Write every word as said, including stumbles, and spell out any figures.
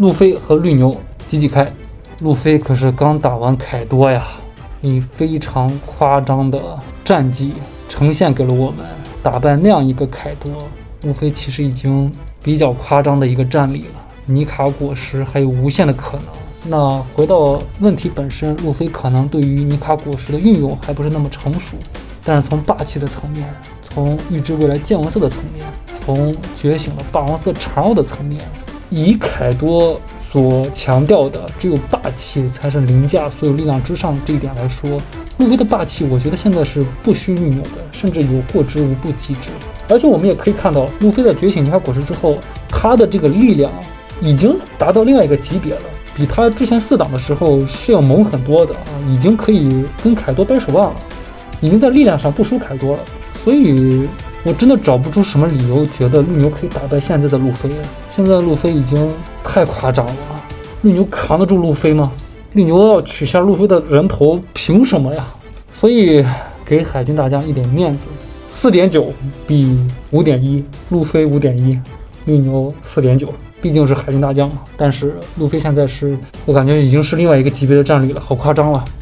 路飞和绿牛挤挤开。路飞可是刚打完凯多呀，以非常夸张的战绩呈现给了我们，打败那样一个凯多，路飞其实已经比较夸张的一个战力了。尼卡果实还有无限的可能。那回到问题本身，路飞可能对于尼卡果实的运用还不是那么成熟，但是从霸气的层面，从预知未来见闻色的层面，从觉醒了霸王色缠绕的层面，以凯多所强调的只有霸气才是凌驾所有力量之上这一点来说，路飞的霸气我觉得现在是不虚绿牛的，甚至有过之无不及之。而且我们也可以看到，路飞在觉醒尼卡果实之后，他的这个力量已经达到另外一个级别了，比他之前四档的时候是要猛很多的啊，已经可以跟凯多掰手腕了，已经在力量上不输凯多了。所以我真的找不出什么理由觉得绿牛可以打败现在的路飞。现在的路飞已经太夸张了，绿牛扛得住路飞吗？绿牛要取下路飞的人头，凭什么呀？所以给海军大将一点面子， 四点九 比 五点一， 路飞 五点一， 绿牛 四点九， 毕竟是海军大将嘛。但是路飞现在是我感觉已经是另外一个级别的战力了，好夸张了。